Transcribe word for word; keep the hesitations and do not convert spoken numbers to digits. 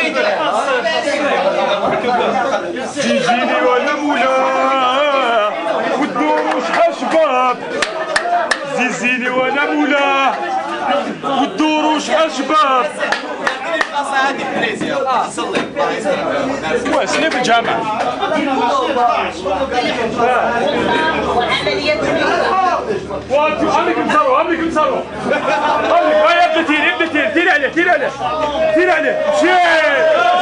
تيجيني ولا مولا والدور شحال شباب زيزيني ولا مولا والدور شحال شباب هذه بليزيا تصلي واسلم الجامعة وانتو عمرك مصاروا عمرك مصاروا هيا ابدا تيري ابدا تيري تيري عليه تيري عليه تيري عليه مشي